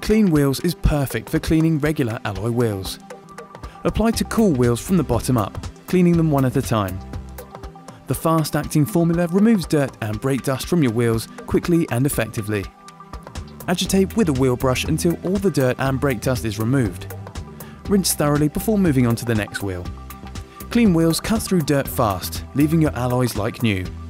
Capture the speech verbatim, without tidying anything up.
Clean Wheels is perfect for cleaning regular alloy wheels. Apply to cool wheels from the bottom up, cleaning them one at a time. The fast-acting formula removes dirt and brake dust from your wheels quickly and effectively. Agitate with a wheel brush until all the dirt and brake dust is removed. Rinse thoroughly before moving on to the next wheel. Clean Wheels cuts through dirt fast, leaving your alloys like new.